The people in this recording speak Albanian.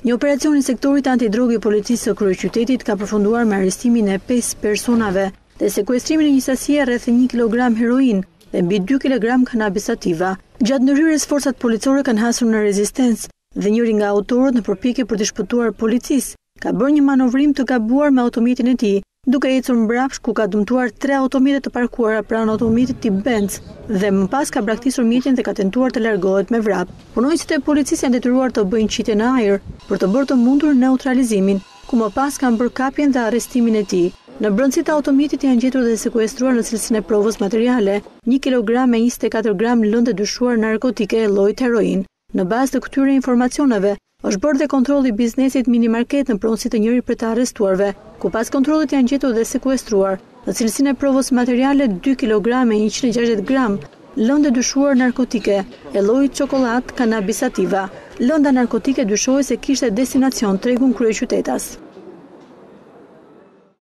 Një operacion i sektorit antidrogi i policisë së kryeqytetit ka përfunduar me arrestimin e 5 personave dhe sekuestrimin e një sasie rreth 1 kilogram heroin dhe mbi 2 kilogram kanabis sativa. Gjatë ndërhyrjes forcat policore kanë hasur në rezistencë dhe njëri nga autorët në përpjekje për të shpëtuar policisë ka bërë një manovrim të gabuar me automjetin e tij, duke ecur mbrapsht ku ka dëmtuar 3 automjete të parkuara pranë automjetit tip Benz dhe më pas ka braktisur mjetin dhe ka tentuar të largohet me vrap. Punojësit e policisë janë detyruar të bëjnë qitje në ajër për të bërë të mundur neutralizimin, ku më pas kanë bërë kapjen dhe arrestimin e tij. Në brendësi të automjetit janë gjetur dhe sekuestruar në cilësinë e provës materiale 1 kilogram me 24 gram lëndë dyshuar narkotike e llojit heroin. Në bazë të këtyre informacioneve, është bërë dhe kontrolli i biznesit minimarket në pronësi të njëri prej të arrestuarve, ku pas kontrollit janë gjetur dhe sekuestruar në cilësinë e provës materiale 2 kg me 160 gram lëndë dyshuar narkotike e llojit çokolladë kanabis sativa. Lënda narkotike dyshohet se kishte destinacion tregun kryeqytetas.